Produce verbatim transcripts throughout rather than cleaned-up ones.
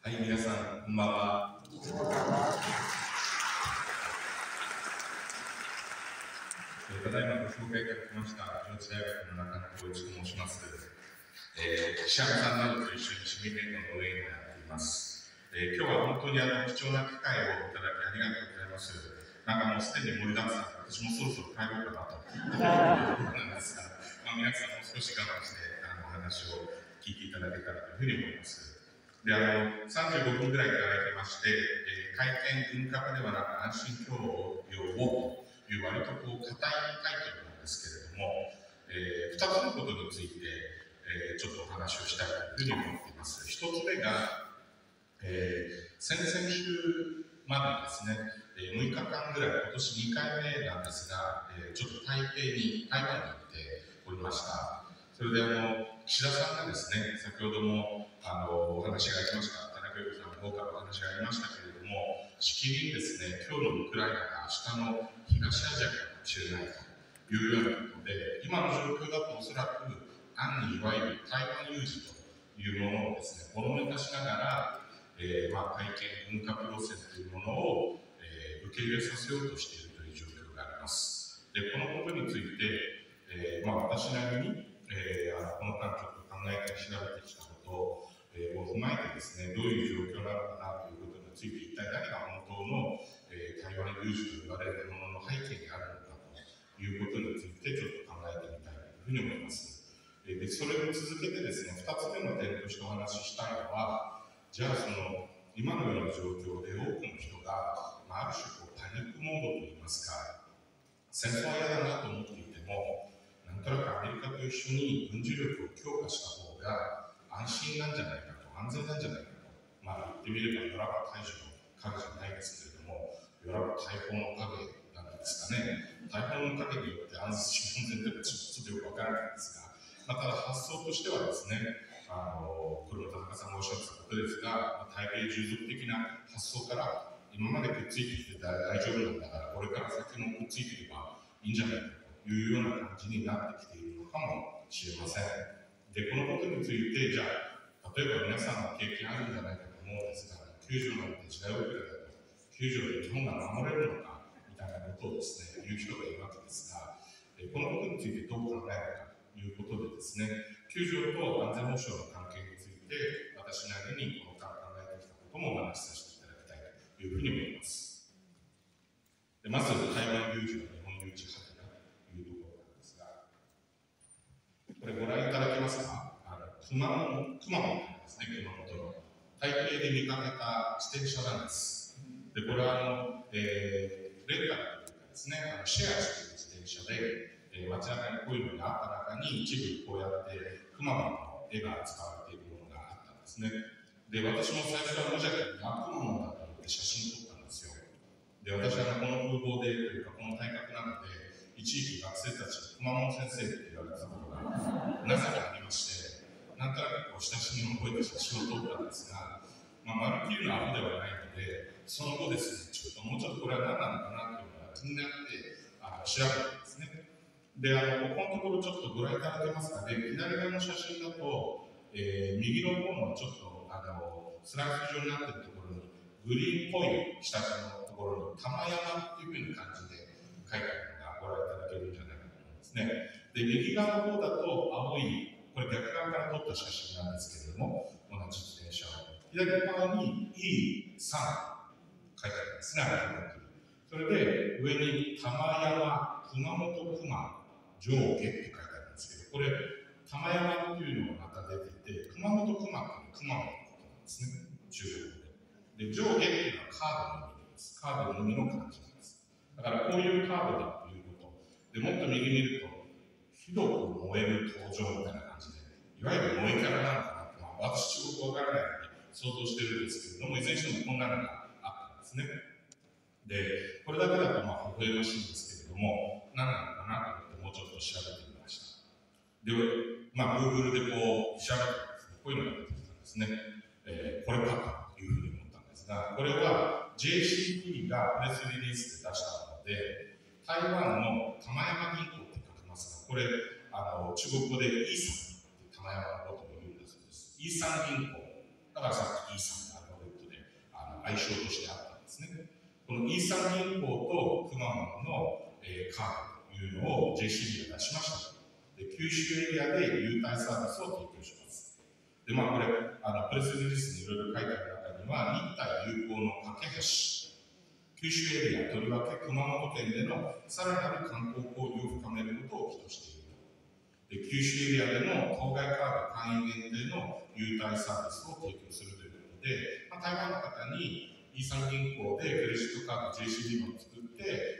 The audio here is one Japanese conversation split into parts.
はい、皆さん、こんばんは。ただいまご紹介いただきました、上智大学の中野浩一と申します。えー、石山さんなどと一緒にシミュレートの運営をやっています。えー、今日は本当にあの貴重な機会をいただきありがとうございます。なんかもうすでに盛りだくさん、私もそろそろ帰ろうかなというところなんですが、まあ、皆さんもう少し我慢してあのお話を聞いていただけたらというふうに思います。で、あの、さんじゅうごふんぐらいいただいてまして、えー、会見文化化ではなく安心教養をという割とこう硬いタイトルなんですけれども、えー、ふたつのことについて、えー、ちょっとお話をしたいというふうに思っています。ひとつめが、えー、先々週までですね、えー、むいかかんぐらい、今年にかいめなんですが、えー、ちょっと台北に、台湾に行っておりました。それであの、岸田さんがですね、先ほどもあのお話がありました、田中陽子さんの方からお話がありましたけれども、しきりにですね、今日のウクライナが明日の東アジアかもしれないというようなことで、今の状況だとおそらく、暗にいわゆる台湾有事というものをですね、ほのめかしながら、えーまあ、会見、文化プロセスというものを、えー、受け入れさせようとしているという状況があります。で、このことについて、えーまあ、私なりに、えー、あのこの間ちょっと考えて調べてきたことを、えー、を踏まえてですね、どういう状況なのかなということについて、一体何が本当の、えー、台湾有事と言われるものの背景にあるのかということについてちょっと考えてみたいというふうに思います。で、それを続けてですね、ふたつめの点としてお話ししたいのは、じゃあその、今のような状況で多くの人が、まあ、ある種こうパニックモードといいますか、戦争は嫌だなと思っていても、なんとなくアメリカと一緒に軍事力を強化した方が安心なんじゃないかと、安全なんじゃないかと、まあ言ってみれば、ヨラバ大樹の影じゃないですけれども、ヨラバ大砲の影なんですかね。大砲の影によって安心安全ってちょっとよくわからないんですが、まあ、ただ発想としてはですね、あのこれも田中さんがおっしゃってたことですが、対米従属的な発想から、今までくっついてきて大丈夫なんだから、これから先もくっついていけばいいんじゃないかというような感じになってきているのかもしれません。で、このことについて、じゃあ、例えば皆さんの経験あるんじゃないかと思うんですが、きゅうじゅうなんて時代遅れだと、きゅうじゅうで日本が守れるのかみたいなことをですね、言う人がいるわけですが、このことについてどう考えるかということでですね、きゅうじゅうと安全保障の関係について、私なりにこの間考えてきたこともお話しさせていただきたいというふうに思います。でまず、台湾有事は日本有事派だというところなんですが、これご覧いただけますか？あの熊本、熊本ですね、熊本の。台北で見かけた自転車なんです。で、これはあの、えー、レンタルというかですね、あのシェアしている自転車で、えー、街中にこういうのがあった中に一部こうやって熊本の絵が使われているものがあったんですね。で、私も最初は無邪気にあ、熊本だと思って写真撮ったんですよ。で、私はこの風貌でというか、この体格なので、一時期学生たちに熊本先生って言われたことがなぜかありまして、なんとなくこう親しみを覚えて写真を撮ったんですが、まあ、まるっきりのアホではないので、その後ですね、ちょっともうちょっとこれは何なのかなっていうのが気になって、あの調べたんですね。で、あの、ここのところちょっとご覧いただけますかね、左側の写真だと、えー、右の方のちょっと、あの、スライス状になっているところに、グリーンっぽい下地のところに、玉山っていうふうな感じで書いてあるのがご覧いただけるんじゃないかと思うんですね。で、右側の方だと青い、これ逆側から撮った写真なんですけれども、同じ自転車を。左側に イースリー 書いてあるんですね、それで、上に玉山、熊本熊上下って書いてあるんですけど、これ、玉山っていうのがまた出ていて、熊本熊っていうのは熊本のことなんですね、中国で。で、上下っていうのはカードの意味です。カードの意味の漢字なんです。だからこういうカードだということ。で、もっと右見ると、ひどく燃える登場みたいな感じで、いわゆる燃えキャラなのかなって、まあ、私ちょっとわからないので想像してるんですけれども、いずれにしてもこんなのがあったんですね。で、これだけだとまあ微笑ましいんですけれども、何なのかなと思ってもうちょっと調べてみました。で、まあ、Google でこう調べたらですね、こういうのが出てきたんですね。えー、これかというふうに思ったんですが、これは ジェイシーピー がプレスリリースで出したもので、台湾の玉山銀行って書きますが、これ、あの、中国語でイーサンって玉山のことを言うんだそうです。イーサン銀行。だからさっきイーサンがあるの愛称としてあったんですね。このイーサン銀行とくまモンの、えー、カードというのを ジェーシービー が出しました。で九州エリアで優待サービスを提供します。で、まあこれ、あのプレスリリースにいろいろ書いてある中には、日台友好の架け橋、九州エリア、とりわけ熊本県でのさらなる観光交流を深めることを企図していると。で九州エリアでの当該カード会員限定の優待サービスを提供するということで、まあ、台湾の方にイーサン銀行でクレジットカード ジェーシービー を作って、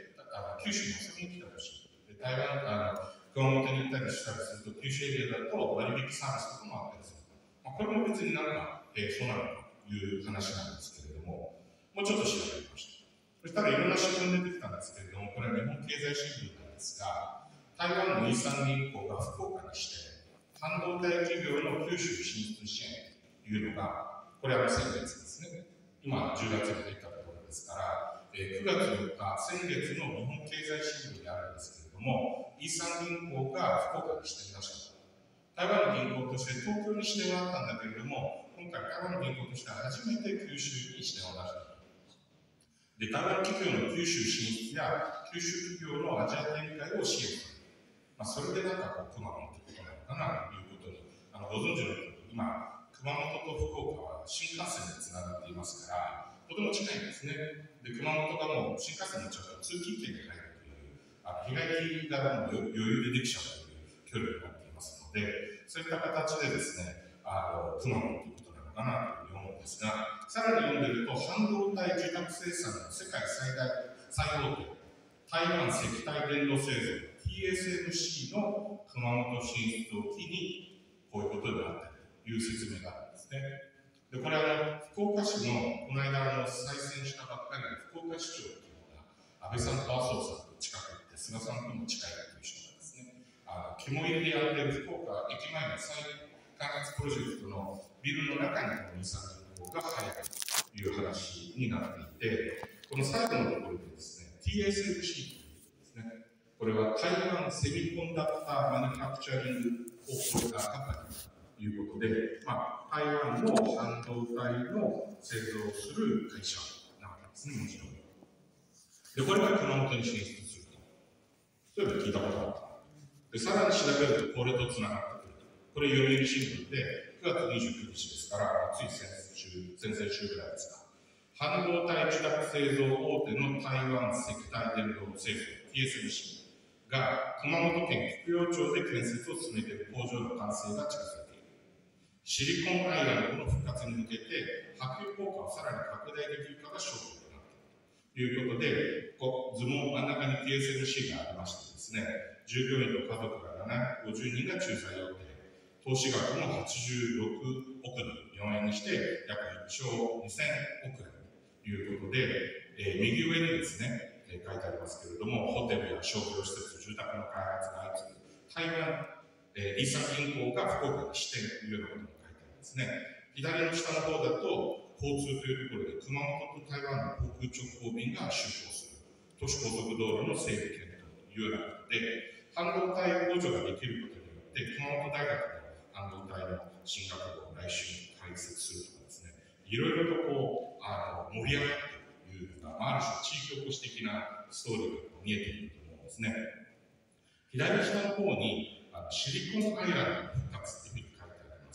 あの九州に遊びに来てほしい。で台湾あの熊本に行ったりしたりすると、九州エリアだと割引サービスとかもあったりする。まあ、これも別になんか、えー、そうなのかという話なんですけれども、もうちょっと調べてみました。そしたらいろんな新聞出てきたんですけれども、これは日本経済新聞なんですが、台湾のイーサン銀行が福岡にして、半導体企業の九州進出支援というのが、これは先月ですね、今じゅうがつに出たところですから、えー、くがつよっか、先月の日本経済新聞にあるんですけれども、イーサン銀行が福岡に支店出した。台湾の銀行として東京に支店はあったんだけれども、今回台湾の銀行としては初めて九州に支店を出した。で、台湾企業の九州進出や九州企業のアジア展開を支援する。まあ、それでなんかこう、熊本ということなのかなということに、あのご存知のように、今、熊本と福岡は新幹線でつながっていますから、とても近いんですね。で、熊本がもう新幹線乗っちゃうと通勤圏に入るという、あの日帰りがもう余裕でできちゃうという距離になっていますので、そういった形でですね、あの熊本ということなのかなというふうに思うんですが、さらに読んでると、半導体受託生産の世界最大、最大手、台湾石体電路製造 ティーエスエムシー の熊本進出を機に、こういうことになっているという説明があるんですね。で、これは福岡市の、この間の再選したばっかりの福岡市長というのが、安倍さんと麻生さんと近くて、菅さんとも近いという人なんですね。あの肝入りでやっている福岡駅前の再開発プロジェクトのビルの中にこのイーサン銀行が入るという話になっていて、この最後のところでですね、ティーエスエムシー というですね、これは台湾セミコンダクターマニュファクチャリングコーポレーションカンパニーということで、まあ、台湾の半導体の製造をする会社なわけですね、もちろん。で、これが熊本に進出すると。そういうの聞いたことある。で、さらに調べると、これとつながってくると。これ、読売新聞で、くがつにじゅうくにちですから、つい先週、先々週ぐらいですか。半導体受託製造大手の台湾石体電路製造 ティーエスエムシー が熊本県菊陽町で建設を進めている工場の完成が近づいている。シリコンアイランドの復活に向けて波及効果をさらに拡大できるかが焦点となっているということで、こう図の真ん中に ティーエスエムシー がありましてですね、従業員と家族がななひゃくごじゅうにんが駐在予定、投資額もはちじゅうろくおくドル、日本円にして約いっちょうにせんおくえんということで、えー、右上にですね、えー、書いてありますけれども、ホテルや商業施設、住宅の開発が相次ぐ台湾、えー、イーサン銀行が福岡に支店というようなことも書いてありますね。左の下の方だと、交通というところで熊本と台湾の航空直行便が就航する都市高速道路の整備検討というようなことで、半導体工場ができることによって熊本大学の半導体の進学部を来週開設するとかですね、いろいろとこうあの盛り上がっているというような、まあ、ある種地域おこし的なストーリーが見えていると思うんですね。左下の方にあのシリコンアイランドの復活というふうに書いてあります。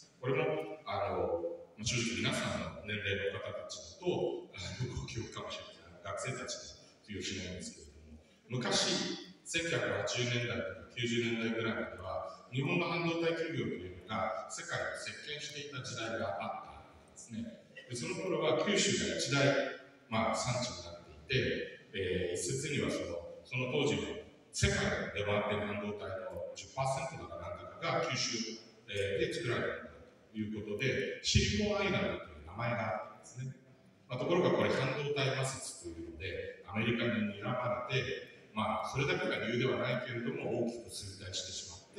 これもあの正直皆さんの年齢の方たちだとご記憶かもしれない。学生たちで通用しないんですけれども、昔せんきゅうひゃくはちじゅうねんだいとかきゅうじゅうねんだいぐらいまでは日本の半導体企業というのが世界を席巻していた時代があったんですね。でその頃は九州が一大、まあ、産地になっていて、えー、一説にはそのその当時の世界で出回っている半導体の じゅっパーセント だかなんだかが九州、えー、で作られたんだということで、シリコンアイランドという名前があったんですね。まあ、ところがこれ半導体摩擦というのでアメリカに睨まれて、まあ、それだけが理由ではないけれども大きく衰退してしまって、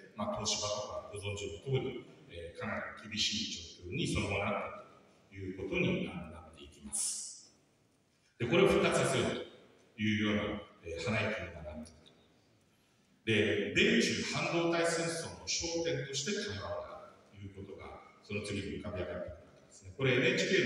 まあ、東芝とかご存知の通り、えー、かなり厳しい状況にその後なったということになっていきます。で、これを復活させようというような、えー、花息になっていると。で、米中半導体戦争の焦点として台湾があるということが、その次に浮かび上がってくるわけですね。これ エヌエイチケー の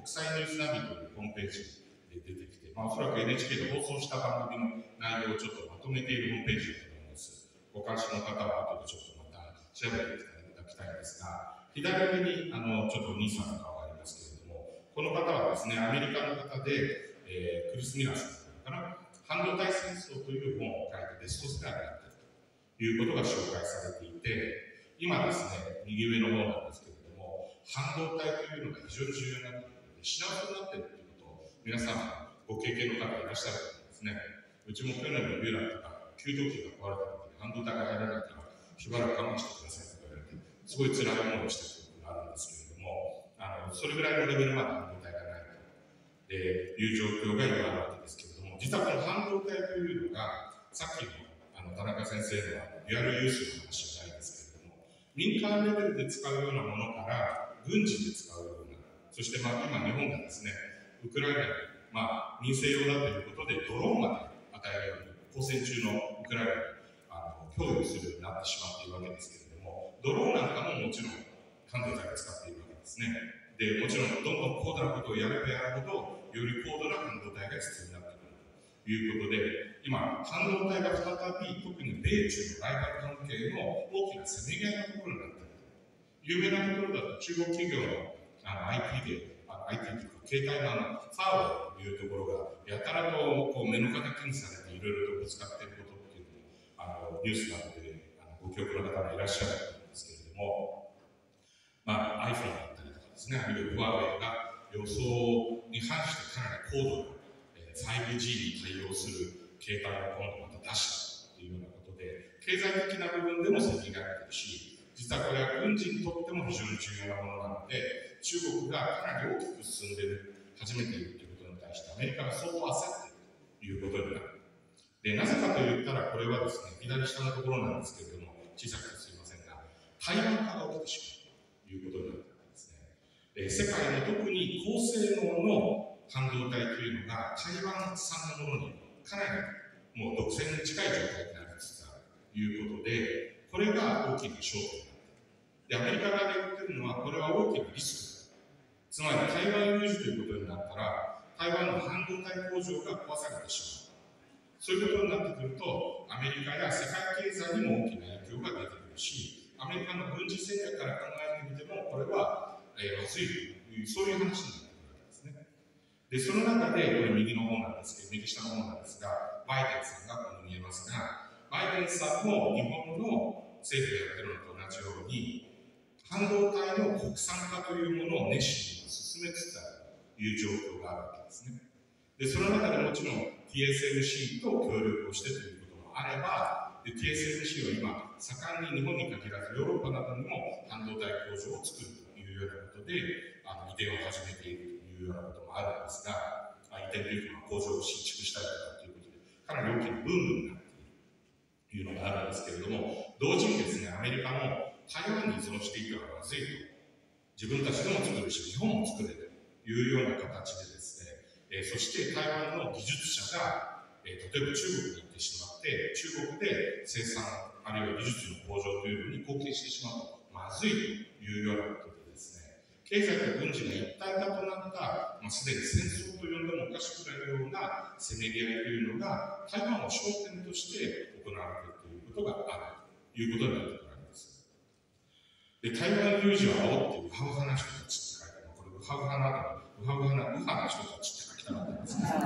国際ニュースナビというホームページで出てきて、まあ、おそらく エヌエイチケー で放送した番組の内容をちょっとまとめているホームページだと思います。ご関心の方は後でちょっとまた調べていただきたいんですが、左上にあのちょっとお兄さんの顔がありますけれども、この方はですね、アメリカの方で、えー、クリス・ミラーさんかな、半導体戦争という本を書いてベストセラーになっているということが紹介されていて、今ですね、右上の方なんですけれども、半導体というのが非常に重要になっているので、品薄になっているということを皆さんご経験の方いらっしゃると思うんですね。うちも去年の冬だったら、給湯器が壊れたので、半導体が入らないからしばらく我慢してくださいと言われて、すごい辛い思いをしたことがあるんですけれども、あのそれぐらいのレベルまで半導体がないという状況が今あるわけですけれども、実はこの半導体というのが、さっきのあの田中先生のデュアルユースの話じゃないですけれども、民間レベルで使うようなものから軍事で使うような、そしてまあ今日本がですね、ウクライナにまあ民生用だということでドローンまで与えるように、交戦中のウクライナにあの供与するようになってしまっているわけですけれども、ドローンなんかももちろん半導体を使っているわけですね。で、もちろんどんどん高度なことをやればやるほど、より高度な半導体が必要になってくるということで、今、半導体が再び、特に米中のライバル関係の大きなせめぎ合いのところになっている。有名なところだと中国企業のあの アイティー で、あの アイティー というか、携帯のあのファーウェイというところが、やたらとこう目の敵にされていろいろとぶつかっていることっていうのも、あのニュースなどであのご記憶の方がいらっしゃると思うんですけれども、まあ、iPhone だったりとかですね、あるいはファーウェイが予想に反してかなり高度な ファイブジー に対応する携帯を今度また出したというようなことで、経済的な部分でもせめぎ合っているし、実はこれは軍事にとっても非常に重要なものなので、中国がかなり大きく進んでいる、始めているということに対して、アメリカが相当焦っているということになる。で、なぜかといったら、これはですね、左下のところなんですけれども、小さくてすいませんが、台湾化が起きてしまうということになっているんですね。で、世界の特に高性能の半導体というのが、台湾産のものにかなりもう独占に近い状態になりつつあるということで、これが大きな焦点になっている。で、アメリカ側で言ってるのは、これは大きなリスクだ。つまり、台湾有事ということになったら、台湾の半導体工場が壊されてしまう。そういうことになってくると、アメリカや世界経済にも大きな影響が出てくるし、アメリカの軍事戦略から考えてみても、これは、えー、まずいという、そういう話になってくるわけですね。で、その中で、これ右の方なんですけど、右下の方なんですが、バイデンさんがここに見えますが、バイデンさんも日本の政府でやってるのと同じように、半導体の国産化というものを熱心に進めつつあるという状況があるわけですね。で、その中でもちろん ティーエスエムシー と協力をしてということもあれば、で ティーエスエムシー は今、盛んに日本に限らずヨーロッパなどにも半導体工場を作るというようなことで、あの移転を始めているというようなこともあるんですが、移転というか工場を新築したりとかということで、かなり大きなブームになっているというのがあるんですけれども、同時にですね、アメリカも台湾に依存していてはまずいと、自分たちでも作るし、日本も作れるというような形でですね、えー、そして台湾の技術者が、えー、例えば中国に行ってしまって、中国で生産、あるいは技術の向上というのに貢献してしまうとまずいというようなことでですね、経済と軍事が一体化となった、まあ、すでに戦争と呼んでもおかしくないようなせめぎ合いというのが、台湾を焦点として行われているということがあるということになってくるわけです。で、台湾有事を煽ってウハウハな人たちって書いてある。これウハウハなの、ウハウハな、ウハな人たちって書きたかったんですけど、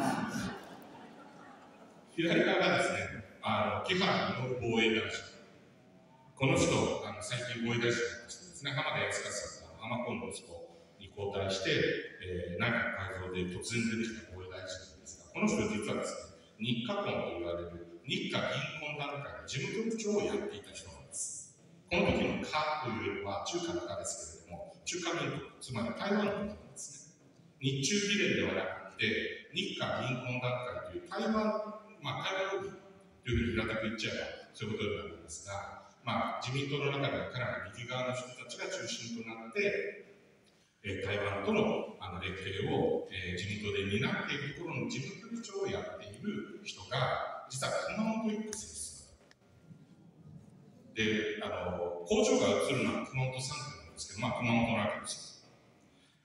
左側がですね、あの木原稔防衛大臣。この人、あの最近防衛大臣になった人ですね、浜田靖一さんが浜子の息子に交代して、えー、内閣改造で突然出てきた防衛大臣なんですが、この人実はですね、日華婚と言われる日華銀婚団会の事務局長をやっていた人なんです。この時の華というのは中華の華ですけれども、中華民国、つまり台湾のことなんですね。日中議連ではなくて、日華銀婚団会という台湾、まあ、台湾ロビーというふうに平たく言っちゃえばそういうことになるんですが、まあ、自民党の中ではかなり右側の人たちが中心となって、えー、台湾とのあの連携を、えー、自民党で担っているところの事務局長をやっている人が、実は熊本一区選出で、あの工場が移るのは熊本さん区なんですけど、まあ、熊本のわけですよ。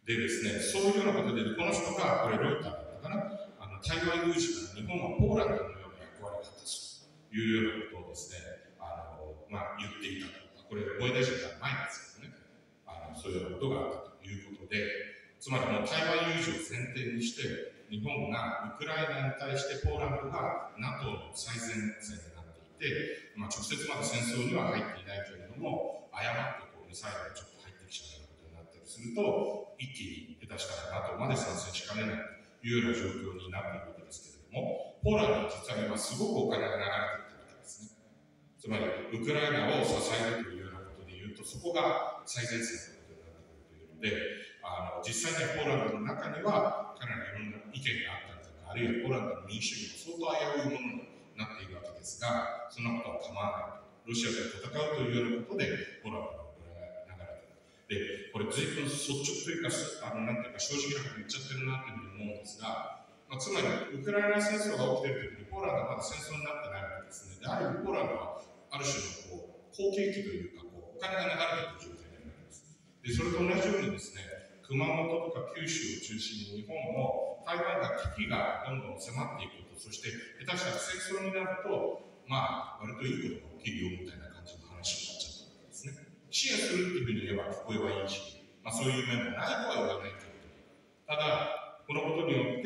でですね、そういうようなことで、この人が、これロイターだったかな、あの台湾有事から日本はポーランドのような役割を果たすというようなことをですね、あのまあ、言っていたと。これ、防衛大臣じゃないんですけどね、あのそういうようなことがあったということで、つまりもう台湾有事を前提にして、日本がウクライナに対してポーランドが NATO の最前線になっていて、まあ、直接まだ戦争には入っていないけれども、誤ってこうミサイルがちょっと入ってきちゃうようなことになったりすると、一気に下手したら NATO まで参戦しかねないというような状況になっているわけですけれども、ポーランドは実は今すごくお金が流れているわけですね。つまり、ウクライナを支えるというようなことでいうと、そこが最前線ということになってくるというので、あの実際にはポーランドの中にはかなりいろんな意見があったりとか、あるいはポーランドの民主主義も相当危ういものになっているわけですが、そんなことは構わないと。ロシアと戦うというようなことで、ポーランドのこれが流れている。で、これ随分率直というか、あのなんていうか正直なこと言っちゃってるなというふうに思うんですが、まあ、つまり、ウクライナ戦争が起きているときに、ポーランドはまだ戦争になってないわけですね。で、ある意味、ポーランドはある種のこう好景気というかこう、お金が流れている状態になります。で、それと同じようにですね、熊本とか九州を中心に日本も台湾が危機がどんどん迫っていくこと、そして下手したら戦争になると、まあ、割といいことが起きるよみたいな感じの話になっちゃったわけですね。支援するっていうふうに言えば聞こえはいいし、まあ、そういう面もないとは言わないけれど、ただ、このことによって、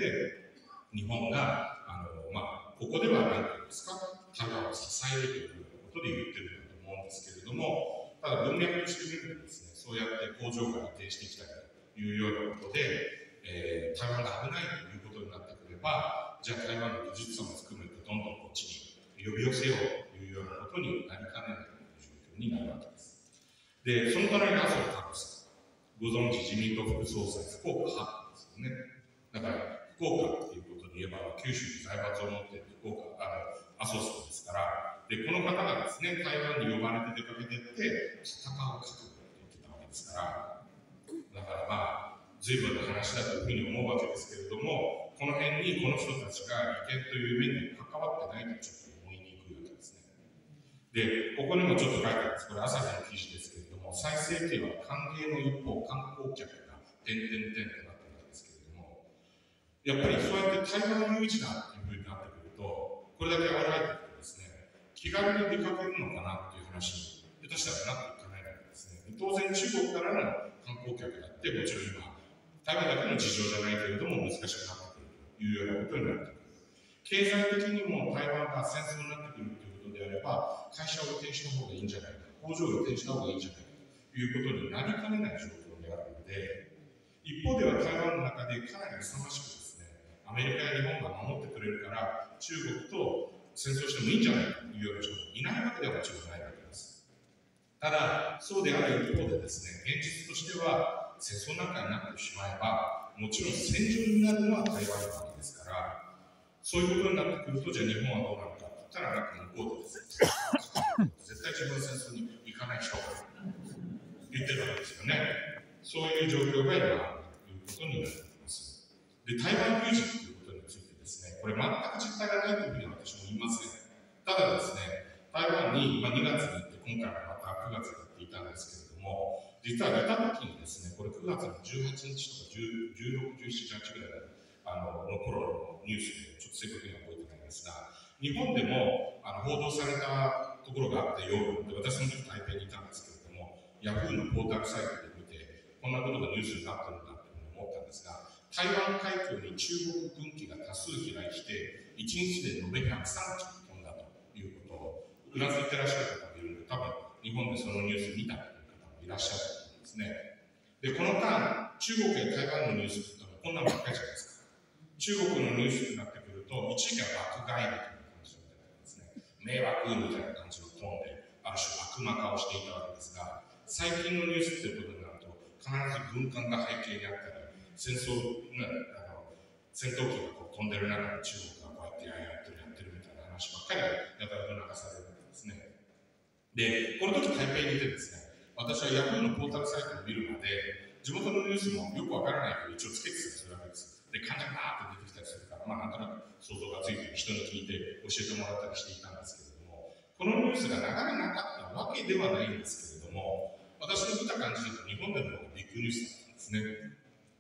日本が、あのまあ、ここでは何て言うんですか、台湾を支えるということで言ってるんだと思うんですけれども、ただ文脈として見るとですね、そうやって工場が移転してきたりというようなことで、えー、台湾が危ないということになってくれば、じゃあ台湾の技術者も含めてどんどんこっちに呼び寄せようというようなことになりかねないという状況になるわけです。で、その隣に麻生太郎さん、ご存知自民党副総裁、福岡派ですよね。だから福岡っていうことに言えば、九州に財閥を持っている福岡、あの麻生さんですから、でこの方がですね、台湾に呼ばれて出かけていって、戦う覚悟って言ってたわけですから、だからまあ、随分な話だというふうに思うわけですけれども、この辺にこの人たちが利権という面に関わってないとちょっと思いにくいわけですね。で、ここにもちょっと書いてあるんです。これ朝日の記事ですけれども、最盛期は歓迎の一方、観光客が点々点となっているわけですけれども、やっぱりそうやって台湾有事だっていうふうになってくると、これだけ和らいでいくとですね、気軽に出かけるのかなっていう話に、下手したらなっていかないわけですね。当然中国からの観光客だって、もちろん今、台湾だけの事情じゃないけれども難しくなってくるというようなことになってくる。経済的にも台湾が戦争になってくるということであれば、会社を移転した方がいいんじゃないか、工場を移転した方がいいんじゃないかということになりかねない状況であるので、一方では台湾の中でかなり勇ましくですね、アメリカや日本が守ってくれるから、中国と戦争してもいいんじゃないかというような人もいないわけではもちろんないわけです。ただ、そうである一方でですね、現実としては、戦争なんかになってしまえば、もちろん戦場になるのは台湾なわけですから、そういうことになってくると、じゃあ日本はどうなるかって言ったら、なんか向こうでですね、絶対自分の戦争に行かない人が言ってるわけですよね。そういう状況が今、ということになっています。で、台湾有事ということについてですね、これ全く実態がないというふうに私も言いません。ただですね、台湾に、まあ、にがつに行って、今回はまたくがつに行っていたんですけれども、実は出た時にですね、これくがつのじゅうはちにちとかじゅうろく、じゅうしち、じゅうはちぐらいあのの頃のニュースで、ちょっと正確には覚えてないんですが、日本でもあの報道されたところがあって、夜で私もちょっと台北にいたんですけれども、ヤフーのポータルサイトで見て、こんなことがニュースになってるんだというふうに思ったんですが、台湾海峡に中国軍機が多数飛来して、いちにちで延べひゃくさんき飛んだということを、うなずいてらっしゃる方もいるので、多分日本でそのニュース見たという方もいらっしゃると思うんですね。で、この間、中国や台湾のニュースってこんなのばっかりじゃないですか。中国のニュースになってくると、一時期は爆買いみたいな感じみたいなですね、迷惑みたいな感じのトーンで、ある種悪魔化をしていたわけですが、最近のニュースということになると、必ず軍艦が背景にあったり、戦争、ね、あの戦闘機がこう飛んでる中で中国がこうやってやってるやってるみたいな話ばっかりやたらと流されるわけですね。で、この時台北にいてですね、私はヤフーのポータルサイトを見るまで、地元のニュースもよくわからないけど、一応つけてたりするわけです。で、患者がーって出てきたりするから、まあ、なんとなく想像がついて人に聞いて教えてもらったりしていたんですけれども、このニュースが流れなかったわけではないんですけれども、私の見た感じだと日本でもビッグニュースだったんですね。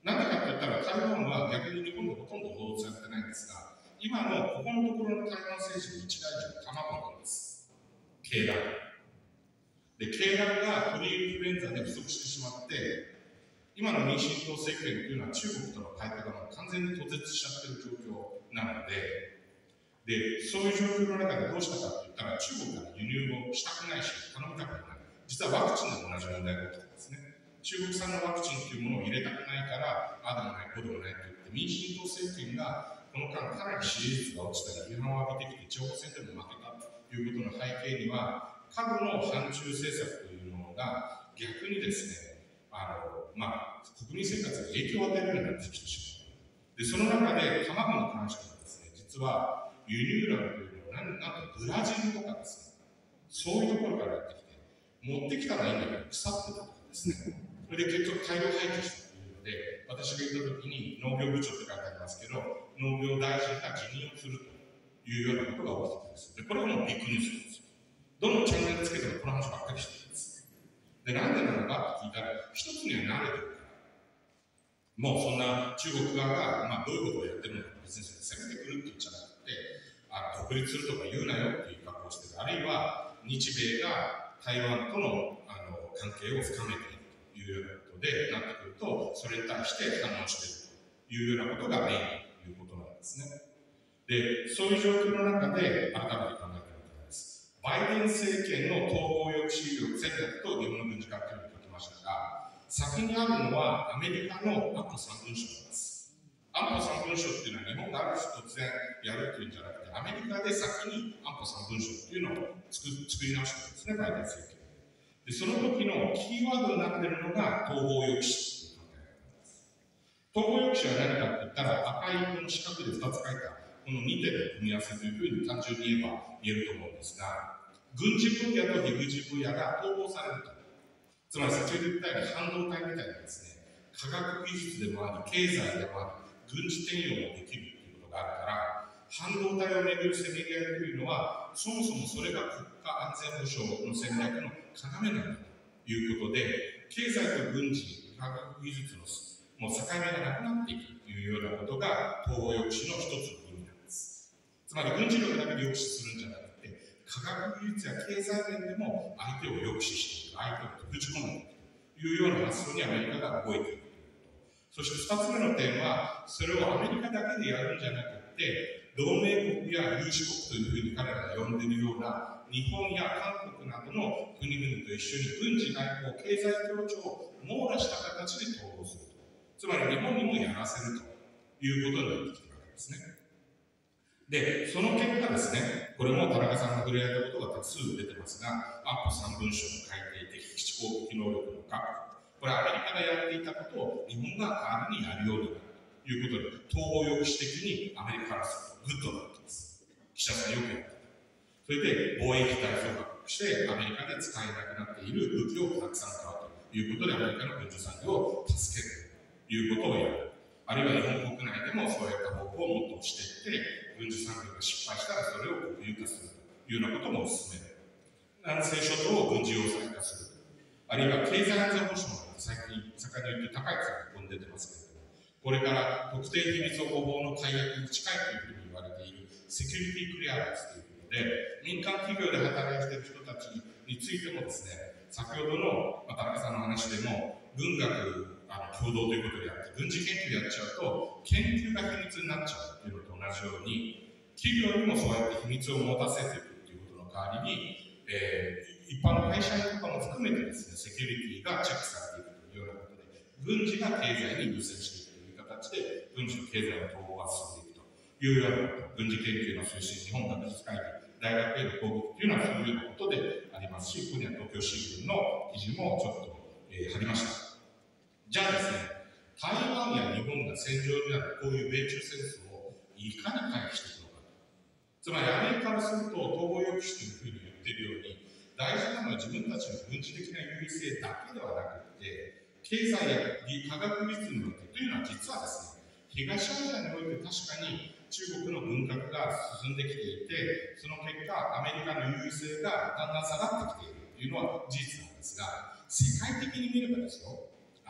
なんでかって言ったら、台湾は逆に日本でほとんど報道されてないんですが、今のここのところの台湾政治の一大事は卵なんです。鶏卵。で、鶏卵が鳥インフルエンザで不足してしまって、今の民進党政権というのは中国とのパイプがもう完全に途絶しちゃってる状況なので、で、そういう状況の中でどうしたかって言ったら、中国から輸入をしたくないし、頼みたくない。実はワクチンでも同じ問題が起きてるんですね。中国産のワクチンというものを入れたくないから、ああでもない、こうでもないと言って、民進党政権がこの間かなり支持率が落ちたり、批判を浴びてきて、地方選でも負けたということの背景には、過度の反中政策というものが逆にですね、あのまあ、国民生活に影響を与えるようになってきてしまう。で、その中で卵に関してはですね、実は輸入卵というのはなんなんとブラジルとかですね、そういうところからやってきて、持ってきたらいいんだけど腐ってたとかですね、それで結局大量廃棄したというので、私が行った時に農業部長って書いてありますけど、農業大臣が辞任をするというようなことが起きてきてです。で、これはもうビッグニュースなんですよ。どのチャンネルつけてもこの話ばっかりしてるんです。で、なんでなのかって聞いたら、一つには慣れてるから。もうそんな中国側が、まあ、どういうことをやってるのか別に攻めてくるって言っちゃなくて、あ独立するとか言うなよっていう格好をしてる。あるいは日米が台湾との、あの関係を深めていくというようなことでなってくると、それに対して反応しているというようなことがメインということなんですね。で、そういう状況の中で改めて考えてみたいです。バイデン政権の統合抑止力戦略と日本の軍事関係に書きましたが、先にあるのはアメリカの安保三文書なんです。安保三文書っていうのは日本がある種突然やるっていうんじゃなくて、アメリカで先に安保三文書っていうのを作作り直したんですね、バイデン政権で。その時のキーワードになっているのが統合抑止という考え方です。統合抑止は何かって言ったら、赤いこの四角でふたつ書いたこのにてんの組み合わせというふうに単純に言えば言えると思うんですが、軍事分野と非軍事分野が統合されると。つまり先ほど言ったように半導体みたいなですね、科学技術でもあり、経済でもあり、軍事転用もできるということがあるから、半導体をめぐるせめぎ合いというのは、そもそもそれが国家安全保障の戦略の要なんだということで、経済と軍事、科学技術のもう境目がなくなっていくというようなことが統合抑止の一つの意味なんです。つまり軍事力だけで抑止するんじゃなくて、科学技術や経済面でも相手を抑止していく、相手を封じ込めていくというような発想にアメリカが動いていくということ。そしてふたつめの点は、それをアメリカだけでやるんじゃなくて、同盟国や有志国というふうに彼らが呼んでいるような日本や韓国などの国々と一緒に軍事、外交、経済協調を網羅した形で統合すると。つまり日本にもやらせるということになってきているわけですね。で、その結果ですね、これも田中さんが触れられたことが多数出てますが、安保三文書の改定的基地攻撃能力の確保、これアメリカがやっていたことを日本が代わりにやるようになるということで、統合抑止的にアメリカからするとグッドなわけです。岸田さんよくやった。それで防衛費大総額としてアメリカで使えなくなっている武器をたくさん買うということで、アメリカの軍需産業を助けるということをやる。あるいは日本国内でもそういった方向をもっと押していって、軍需産業が失敗したらそれを国有化するというようなことも進める。南西諸島を軍事要塞化する。あるいは経済安全保障なんて最近、盛んに言って高い価格に出てますけれども、これから特定秘密保護法の解約に近いというふうに言われているセキュリティクリアランスということで、民間企業で働いている人たちについてもですね、先ほどの田中さんの話でも、軍学あの共同ということであって、軍事研究やっちゃうと、研究が秘密になっちゃうというのと同じように、企業にもそうやって秘密を持たせていくということの代わりに、えー、一般の会社員とかも含めてですね、セキュリティがチェックされていくというようなことで、軍事が経済に優先していくという形で、軍事と経済の統合が進んでいくというようなこと、軍事研究の推進、日本学術会議、大学への攻撃というのはそういうようなことでありますし、ここには東京新聞の記事もちょっと、えー、貼りました。じゃあですね、台湾や日本が戦場になるこういう米中戦争をいかに回避していくのか。つまりアメリカからすると統合抑止というふうに言っているように、大事なのは自分たちの軍事的な優位性だけではなくて、経済や科学技術によってというのは実はですね、東アジアにおいて確かに中国の軍拡が進んできていて、その結果アメリカの優位性がだんだん下がってきているというのは事実なんですが、世界的に見ればですよ、ア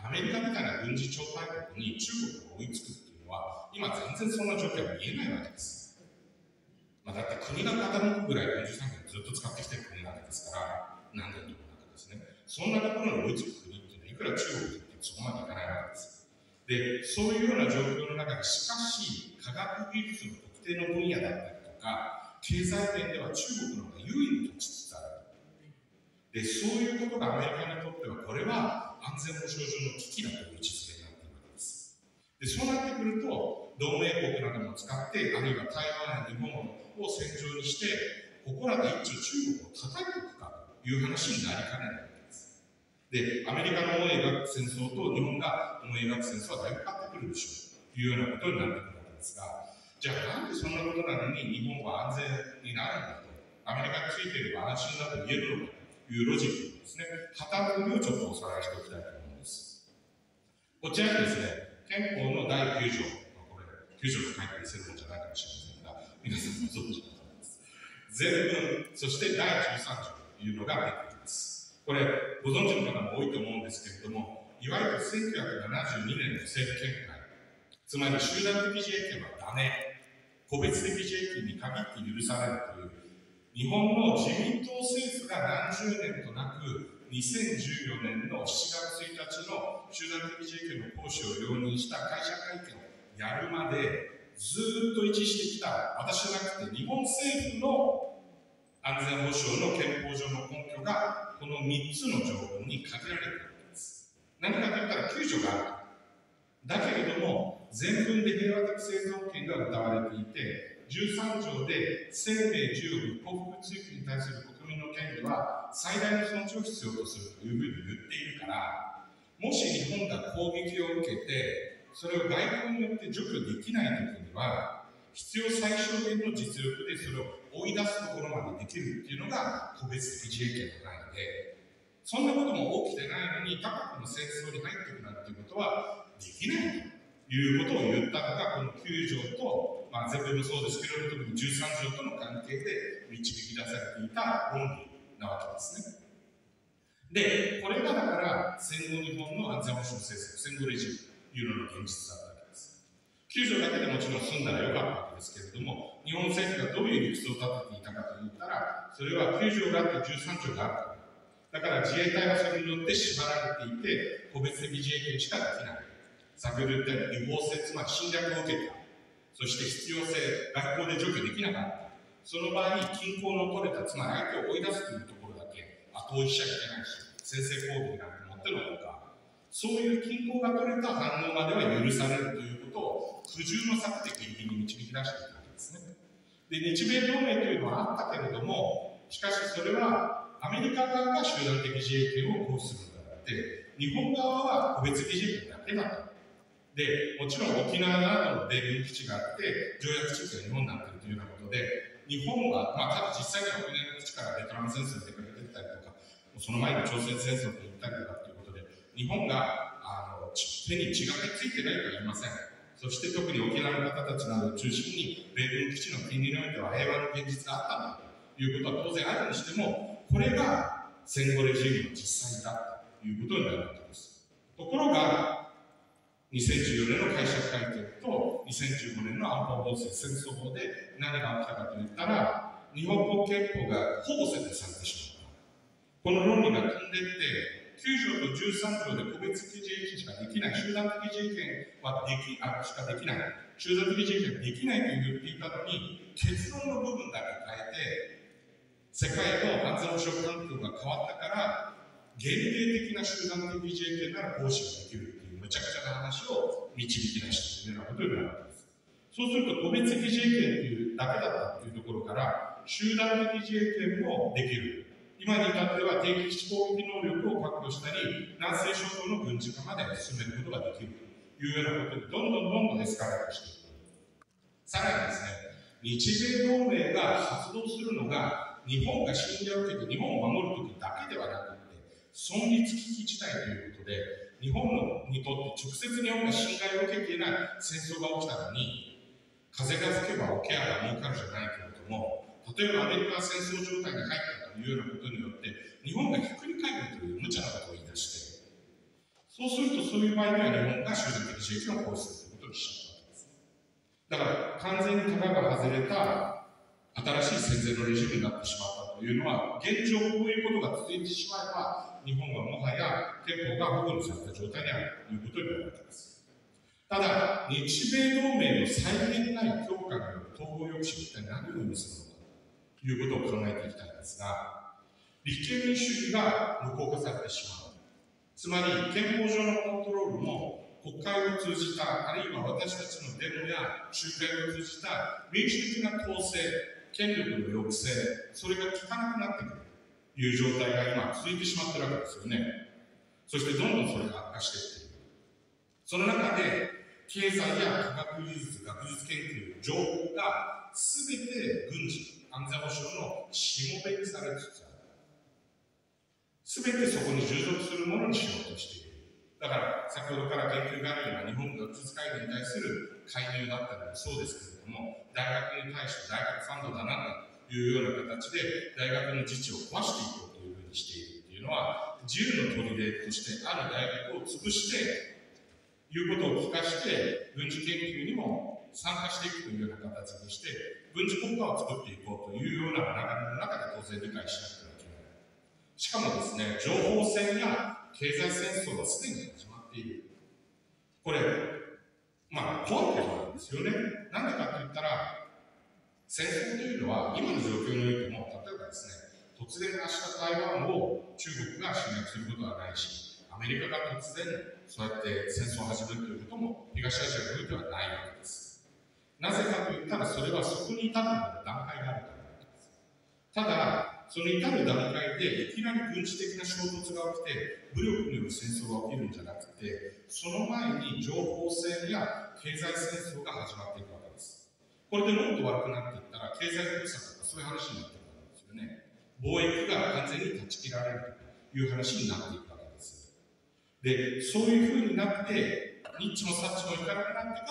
アメリカみたいな軍事超大国に中国が追いつくっていうのは、今全然そんな状況は見えないわけです。まあ、だって国が傾くぐらい軍事産業をずっと使ってきてる国なわけですから、何年ともなくですね。そんなところに追いつく国っていうのは、いくら中国といってもそこまでいかないわけです。で、そういうような状況の中で、しかし、科学技術の特定の分野だったりとか、経済面では中国の方が優位に立ちつつある。で、そういうことがアメリカにとっては、これは安全保障上の危機だという位置づけになっているわけです。で、そうなってくると、同盟国なども使って、あるいは台湾や日本を戦場にして、ここらで一応中国を叩いていくかという話になりかねないわけです。で、アメリカの思い描く戦争と日本が思い描く戦争はだいぶ変わってくるでしょうというようなことになってくるわけですが、じゃあなんでそんなことなのに日本は安全になるんだと、アメリカについていれば安心だと言えるのかというロジックですね、旗のをちょっとおさらいしておきたいと思うんです。こちらにですね、憲法のだいきゅう条、これきゅう条と書いたりするもんじゃないかもしれませんが、皆さんご存知のと思います。全文、そしてだいじゅうさん条というのが出てきます。これ、ご存知の方も多いと思うんですけれども、いわゆるせんきゅうひゃくななじゅうにねんの政府見解、つまり集団的自衛権はダメ、個別的自衛権に限って許されるという、日本の自民党政府が何十年となくにせんじゅうよねんのしちがつついたちの集団的自衛権の行使を容認した会社会見をやるまでずっと一致してきた、私じゃなくて日本政府の安全保障の憲法上の根拠がこのみっつの条文に限られているわけです。何かといったらきゅう条がある。だけれども全文で平和的生存権が謳われていて、じゅうさん条で生命、自由、幸福追求に対する国民の権利は最大の尊重を必要とするというふうに言っているから、もし日本が攻撃を受けてそれを外交によって除去できないときには、必要最小限の実力でそれを追い出すところまでできるっていうのが個別的自衛権の範囲で、そんなことも起きてないのに他国の戦争に入っていくなんていうことはできないということを言ったのがこのきゅう条と、まあ、全部もそうですけれども特にじゅうさん条との関係で導き出されていた論理なわけですね。で、これがだから戦後日本の安全保障政策、戦後レジムというのの現実だったわけです。きゅう条だけでもちろん済んだらよかったわけですけれども、日本政府がどういう理屈を立てていたかといったら、それはきゅう条があってじゅうさん条があるから。だから自衛隊はそれによって縛られていて、個別的自衛権しかできない。先ほど言ったように違法性、つまり侵略を受けた。そして必要性、外交で除去できなかった。その場合、均衡の取れた、つまり相手を追い出すというところだけ後追いしちゃいけないし、先制攻撃なんて持ってるのか、そういう均衡が取れた反応までは許されるということを苦渋の策でギリギリに導き出していたわけですね。で、日米同盟というのはあったけれども、しかしそれはアメリカ側が集団的自衛権を行使するのであって、日本側は個別的自衛権だけだと。で、もちろん沖縄などの米軍基地があって、条約地域が日本になっているというようなことで、日本は、まあ、ただ実際には沖縄の基地からベトナム戦争に出かけてきたりとか、その前に朝鮮戦争と言ったりとかということで、日本があの手に血がついてないとは言いません。そして特に沖縄の方たちなどを中心に、米軍基地の近隣においては平和の現実があったんだということは当然あるにしても、これが戦後レジームの実際だということになるわけです。ところが、にせんじゅうよねんの解釈改定とにせんじゅうごねんの安保法制戦争法で何が起きたかといったら、日本国憲法がほぼ設定されてしまった。この論理が飛んでいって、きゅう条とじゅうさん条で個別的自衛権しかできない、集団的自衛権はできあしかできない、集団的自衛権ができないと言っていたのに、結論の部分だけ変えて、世界の安全保障環境が変わったから、限定的な集団的自衛権なら行使ができる。むちゃくちゃな話を導き出したというようなことになるわけです。そうすると個別的自衛権というだけだったというところから集団的自衛権もできる。今に至っては敵基地攻撃能力を確保したり、南西諸島の軍事化まで進めることができるというようなことでどんどんどんどんエスカレートしていく。さらにですね、日米同盟が発動するのが日本が信頼を受けて日本を守るときだけではなくて存立危機事態ということで、日本にとって直接日本が侵害を受けていない戦争が起きたのに、風が吹けば桶屋が儲かるじゃないけれども、例えばアメリカが戦争状態に入ったというようなことによって、日本がひっくり返るという無茶なことを言い出して、 そうすると、そういう場合には日本が集団的自衛権を行使するということにしちゃったわけです。だから、完全にタガが外れた新しい戦前のレジームになってしまったというのは、現状こういうことが続いてしまえば、日本はもはや憲法が保護された状態にあるということになるわけです。ただ、日米同盟の際限ない強化による統合抑止は一体何を意味するのかということを考えていきたいんですが、立憲民主主義が無効化されてしまう。つまり、憲法上のコントロールも国会を通じた、あるいは私たちのデモや集会を通じた民主的な統制、権力の抑制、それが効かなくなってくるという状態が今続いてしまっているわけですよね。そしてどんどんそれが悪化していっている。その中で、経済や科学技術、学術研究、情報が全て軍事、安全保障のしもべにされつつある。全てそこに従属するものにしようとしている。だから、先ほどから研究があるような日本学術会議に対する介入だったりもそうですけれども、大学に対して大学ファンドだなんだというような形で、大学の自治を壊していこうというふうにしているというのは、自由の砦としてある大学を潰して、いうことを聞かして、軍事研究にも参加していくというような形にして、軍事国家を作っていこうというような流れの中で当然理解しなくてはいけない。しかもですね、情報戦や経済戦争はすでに始まっている。これ、まあ、怖いことなんですよね。なんでかって言ったら、戦争というのは、今の状況においても、例えばですね、突然明日台湾を中国が侵略することはないし、アメリカが突然、そうやって戦争を始めるということも、東アジアにおいてはないわけです。なぜかと言ったら、それはそこに至るまで段階があるからなんです。ただ、その至る段階で、いきなり軍事的な衝突が起きて、武力による戦争が起きるんじゃなくて、その前に情報戦や経済戦争が始まっていくわけです。これでもっと悪くなっていったら、経済封鎖とかそういう話になっていくわけですよね。貿易が完全に断ち切られるという話になっていくわけです。で、そういうふうになって、ニッチもサッチもいかなくなってから、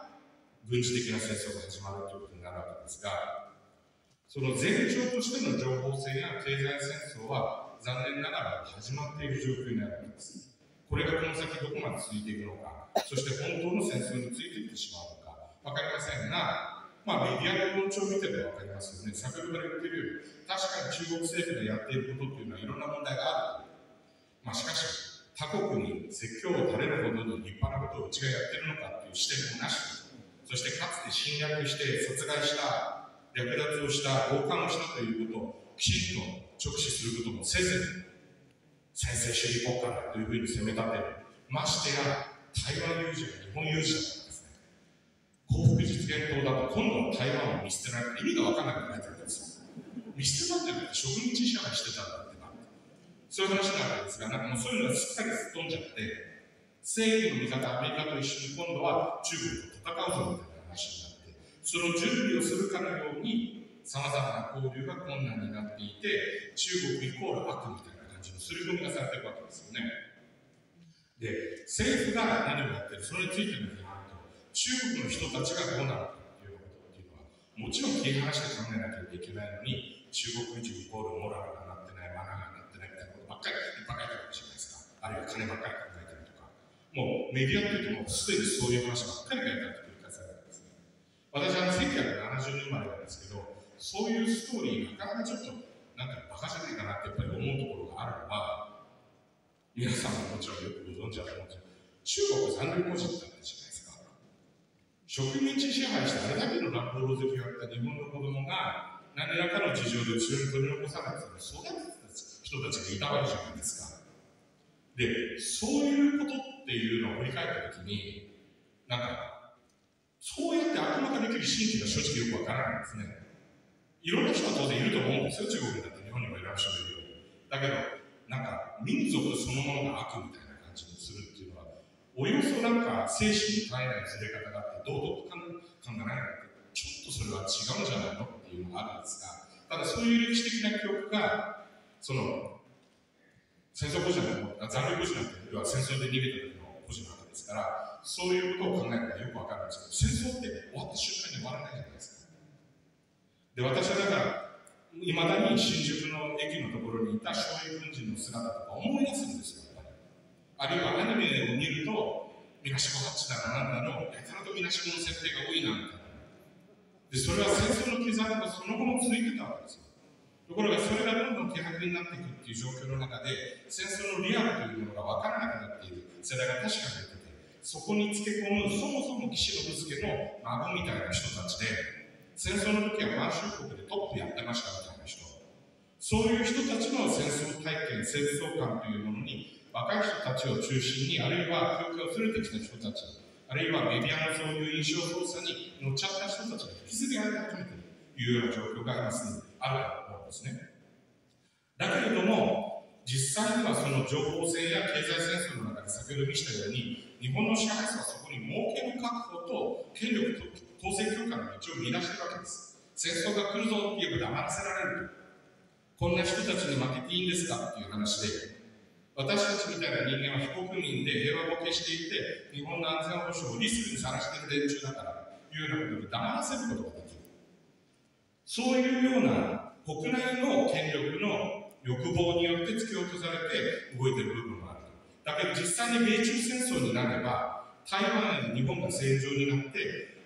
軍事的な戦争が始まるということになるわけですが、その前兆としての情報戦や経済戦争は、残念ながら始まっている状況にあるわけです。これがこの先どこまで続いていくのか、そして本当の戦争についていってしまうのか、わかりませんが、まあ、メディアの論調を見てもわかりますよね。先ほどから言っているように、確かに中国政府がやっていることっていうのはいろんな問題がある。まあ、しかし、他国に説教を垂れるほどに立派なことをうちがやってるのかという視点もなし、そしてかつて侵略して殺害した、略奪をした、強姦をしたということをきちんと直視することもせず、専制主義国家だというふうに責め立てる。ましてや、台湾有事が日本有事だったんですね。幸福実現党だと今度は台湾を見捨てられて意味が分からなくなってるんですよ。見捨てたって言って植民地支配してたんだってな。そういう話なんですが、なんかもうそういうのがすっかりすっ飛んじゃって、正義の味方、アメリカと一緒に今度は中国と戦うぞみたいな話になって、その準備をするかのように、さまざまな交流が困難になっていて、中国イコール悪みたいな感じの刷り込みがされているわけですよね。で、政府が何をやってる、それについての批判と、中国の人たちがどうなるかということっていうのは、もちろん切り離して考えなければいけないのに、中国人イコールモラルがなってない、マナーがなってないみたいなことばっかりいっぱい書いてあるかもしれないですか。あるいは金ばっかり考えてるとか。もうメディアっていうともうすでにそういう話ばっかり書いてあると繰り返されるんですね。私はせんきゅうひゃくななじゅうねん生まれなんですけど、そういうストーリーなかなかちょっと、なんかバカじゃないかなってやっぱり思うところがあるのは、皆さんももちろんよくご存知だと思うんですけど、中国残留孤児だったじゃないですか。植民地支配してあれだけの乱暴路跡があった日本の子供が、何らかの事情で後ろに取り残されてたそういう人たちがいたわけじゃないですか。で、そういうことっていうのを振り返ったときに、なんか、そうやって悪魔化できる新規が正直よくわからないんですね。いろんな人は当然いると思うんですよ、中国だって日本にもいらっしゃるように。だけど、なんか、民族そのものが悪みたいな感じにするっていうのは、およそなんか精神に耐えないずれ方があって、道徳感がないのって、ちょっとそれは違うんじゃないのっていうのがあるんですが、ただそういう歴史的な記憶が、その、戦争孤児なんて、残留孤児なんて、要は戦争で逃げた時の孤児なわけですから、そういうことを考えればよくわかるんですけど、戦争って終わった瞬間に終わらないじゃないですか。で、私はだから、いまだに新宿の駅のところにいた傷痍軍人の姿とか思い出すんですよ、やっぱり。 あるいはアニメを見ると、みなしごハッチだのなんだの、やたらとみなしごの設定が多いなみたいな。で、それは戦争の傷跡がその後も続いてたわけですよ。ところがそれがどんどん希薄になっていくっていう状況の中で、戦争のリアルというものが分からなくなっている世代が確かに出てて、そこにつけ込むそもそも岸信介の孫みたいな人たちで、戦争の時は満州国でトップやってましたみたいな人、そういう人たちの戦争体験、戦争観というものに若い人たちを中心に、あるいは教育を連れてきた人たち、あるいはメディアのそういう印象操作に乗っちゃった人たちが引きずり上げ始めているというような状況がありますので、あると思うんですね。だけれども、実際にはその情報戦や経済戦争の中で先ほど見したように、日本の支配層はそこに儲けの確保と権力と統制強化の道を見出しているわけです。戦争が来るぞって言えば黙らせられると。こんな人たちに負けていいんですかっていう話で、私たちみたいな人間は非国民で平和ボケしていて、日本の安全保障をリスクにさらしている連中だからというようなことで黙らせることができる。そういうような国内の権力の欲望によって突き落とされて動いている部分もある。だけど実際に米中戦争になれば、台湾や日本が戦場になって、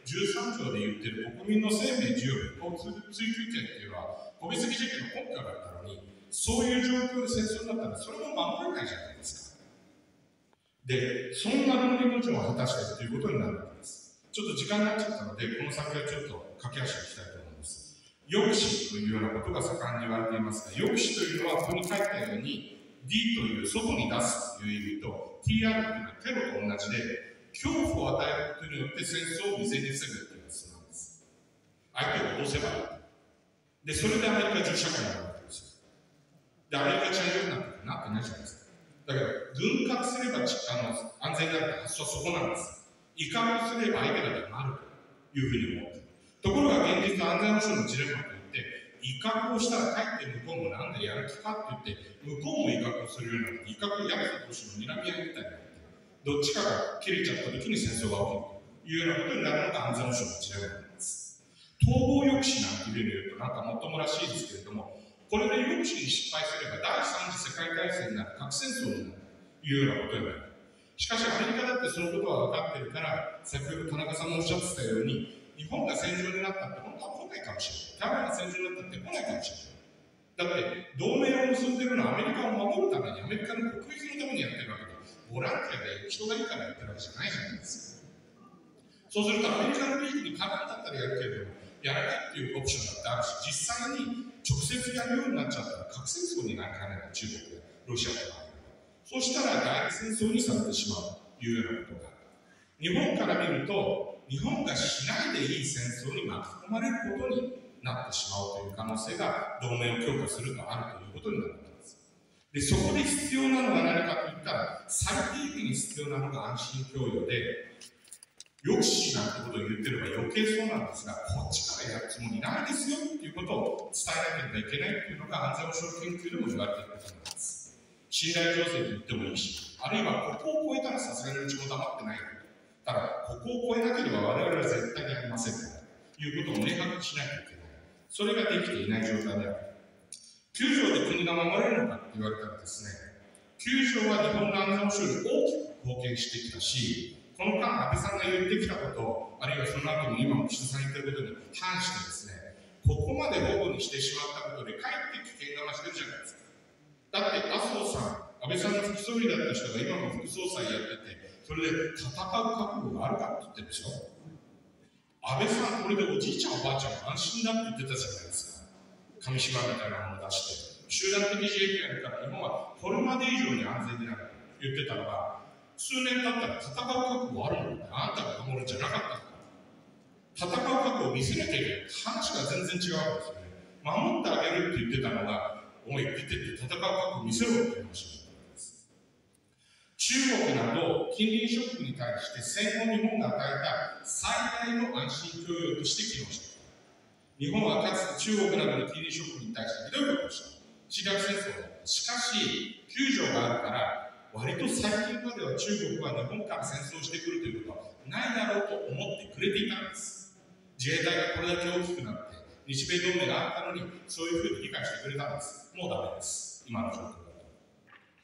じゅうさん条で言ってる国民の生命、自由、交通追求権っていうのは、個別議事権の根拠だったのに、そういう状況で戦争になったら、それも守れないじゃないですか。で、そんな論理矛盾を果たしたいということになるわけです。ちょっと時間になっちゃったので、この先はちょっと駆け足をしたいと思います。抑止というようなことが盛んに言われていますが、抑止というのは、ここに書いたように、D という外に出すという意味と、ティーアール というのはテロと同じで、恐怖を与えることによって戦争を未然に防ぐという発想なんです。相手を脅せばいい。で、それでアメリカ銃社会になるわけですよ。で、アメリカチャイナになってなってないじゃないですか。だけど、軍拡すればあの安全になるって発想はそこなんです。威嚇すれば相手が黙るというふうに思っている。ところが現実の安全保障のジレンマといって、威嚇をしたらかえって向こうもなんでやる気かって言って、向こうも威嚇をするようになって、威嚇をやめた同士の睨み合いみたいになって、どっちかが切れちゃった時に戦争が起きるというようなことになるのが安全保障のジレンマなんです。統合抑止なんていうふうに言うとなんかもっともらしいですけれども、これで抑止に失敗すれば第三次世界大戦になる、核戦争になるというようなことになる。しかしアメリカだってそのことは分かっているから、先ほど田中さんもおっしゃってたように、日本が戦場になったって本当は来ないかもしれない。台湾が戦場になったって来ないかもしれない。だって同盟を結んでるのはアメリカを守るために、アメリカの国益のためにやってるわけで、ボランティアで人がいいからやってるわけじゃないじゃないですか。そうするとアメリカの利益に絡んだったらやるけれども、やらないっていうオプションだってあるし、実際に直接やるようになっちゃったら核戦争になりかねない、中国やロシアとか。そうしたら代理戦争にされてしまうというようなことが、日本から見ると、日本がしないでいい戦争に巻き込まれることになってしまうという可能性が同盟を強化するとあるということになるわけです。で、そこで必要なのは何かといったら、最低限に必要なのが安心供与で、抑止なんてことを言ってれば余計そうなんですが、こっちからやるつもりないですよということを伝えなければいけないというのが安全保障研究でも言われていることなんです。信頼情勢と言ってもいいし、あるいはここを超えたらさすがにうちも黙ってない。ただ、ここを超えなければ我々は絶対にやりませんということを明確にしないといけない。それができていない状態である。きゅう条で国が守れるのかって言われたらですね、きゅう条は日本の安全保障に大きく貢献してきたし、この間、安倍さんが言ってきたこと、あるいはその後に今も岸田さん言ってることに反してですね、ここまで保護にしてしまったことで、かえって危険が増してるじゃないですか。だって麻生さん、安倍さんの副総理だった人が今も副総裁やってて、それで戦う覚悟があるかって言ってるでしょ。安倍さん、これでおじいちゃん、おばあちゃん安心だって言ってたじゃないですか。紙芝みたいなものを出して、集団的自衛権から日本はこれまで以上に安全になると言ってたのが、数年経ったら戦う覚悟あるのにあんたが守るんじゃなかったのか。戦う覚悟を見せなきゃいけない。話が全然違うんですよね。守ってあげるって言ってたのが、お前出てって戦う覚悟を見せろって話になったんです。中国など近隣諸国に対して戦後日本が与えた最大の安心供与として機能した。日本はかつて中国などの近隣諸国に対してひどいことをした。侵略戦争だった。しかし、きゅう条があるから、割と最近までは中国は日本から戦争してくるということはないだろうと思ってくれていたんです。自衛隊がこれだけ大きくなって、日米同盟があったのに、そういうふうに理解してくれたんです。もうダメです。今の状況だと。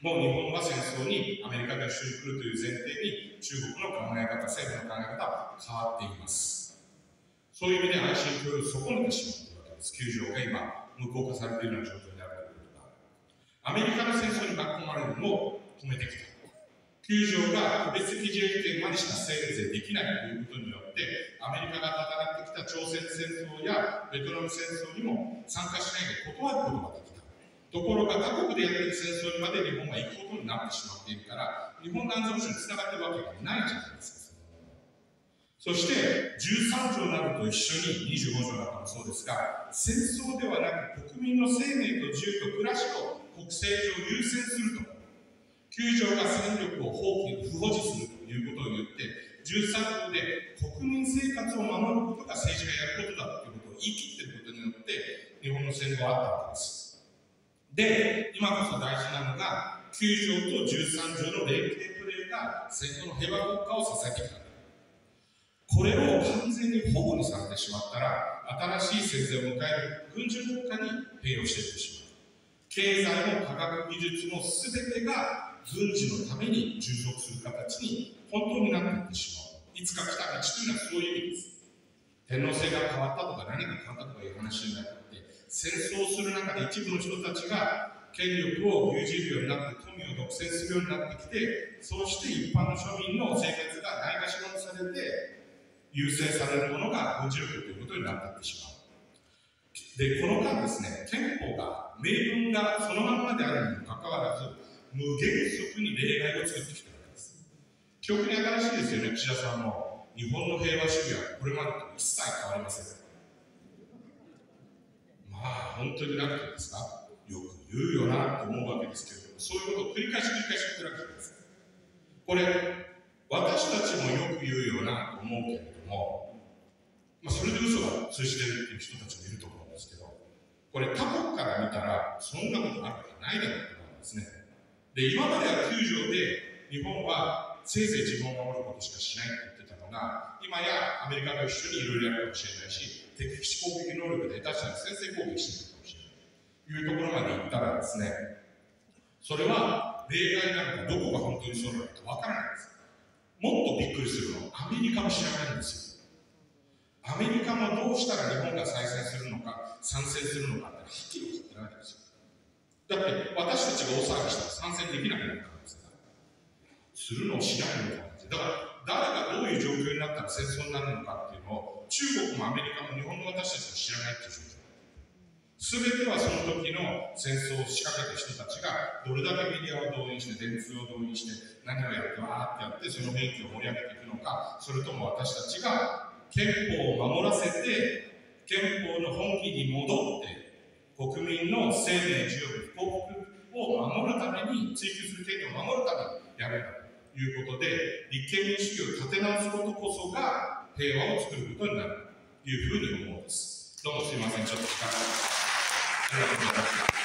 もう日本は戦争にアメリカと一緒に来るという前提に中国の考え方、政府の考え方は変わっています。そういう意味で安心共有を損ねてしまっているわけです。きゅう条が今、無効化されているような状況になるということが、アメリカの戦争に巻き込まれるのを止めてきた。きゅう条が個別的自衛権までしかせいぜいできないということによって、アメリカが戦ってきた朝鮮戦争やベトナム戦争にも参加しないで断ることができた。ところが他国でやっている戦争にまで日本が行くことになってしまっているから、日本の安全保障につながっているわけがないじゃないですか。そしてじゅうさん条などと一緒ににじゅうご条などもそうですが、戦争ではなく国民の生命と自由と暮らしを国政上優先すると。きゅう条が戦力を放棄、不保持するということを言って、じゅうさん条で国民生活を守ることが政治がやることだということを言い切っていることによって、日本の戦後はあったわけです。で、今こそ大事なのが、きゅう条とじゅうさん条の連携プレーが戦後の平和国家を支えてきた。これを完全に保護にされてしまったら、新しい戦前を迎える軍事国家に併用していってしまう。経済も科学技術も全てが軍事のために従属する形に本当になっていってしまう。いつか来た道というのはそういう意味です。天皇制が変わったとか何が変わったとかいう話になって、戦争する中で一部の人たちが権力を牛耳るようになって、富を独占するようになってきて、そうして一般の庶民の生活がないがしろにされて、優先されるものが軍事力ということになっていってしまう。で、この間ですね、憲法が、明文がそのままであるにもかかわらず、無原則に例外を作ってきたわけです。記憶に新しいですよね、岸田さんも。日本の平和主義はこれまでと一切変わりません。まあ、本当になくてですか、よく言うよなと思うわけですけれども、そういうことを繰り返し繰り返し言ってるわけです。これ、私たちもよく言うよなと思うけれども、まあ、それで嘘が通じてるっていう人たちもいると思うんですけど、これ他国から見たらそんなことあるわけないだろうと思うんですね。で、今まではきゅう条で日本はせいぜい自分を守ることしかしないって言ってたのが、今やアメリカと一緒にいろいろやるかもしれないし、敵基地攻撃能力で下手したら先制攻撃してくるかもしれないというところまで行ったらですね、それは例外なのかどこが本当にそうなのかわからないです。もっとびっくりするのはアメリカも知らないんですよ。アメリカもどうしたら日本が再選するのか参戦するのかってはっきり分かってないわけですよ。だって私たちが大騒ぎしたら参戦できなくなったんですから、するのをしないのかって、だから誰がどういう状況になったら戦争になるのかっていうのを中国もアメリカも日本の私たちも知らないっていう状況。すべてはその時の戦争を仕掛けた人たちがどれだけメディアを動員して電通を動員して何をやってわーってやってその雰囲気を盛り上げていくのか、それとも私たちが憲法を守らせて憲法の本気に戻って国民の生命、自由、幸福を守るために、追求する権利を守るためにやるんだということで、立憲民主主義を立て直すことこそが平和を作ることになるというふうに思うんです。どうもすいません、ちょっと時間がありがとうございました。